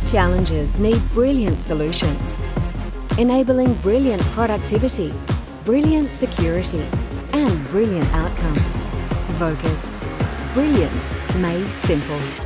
challenges need brilliant solutions, enabling brilliant productivity, brilliant security, and brilliant outcomes. Vocus. Brilliant made simple.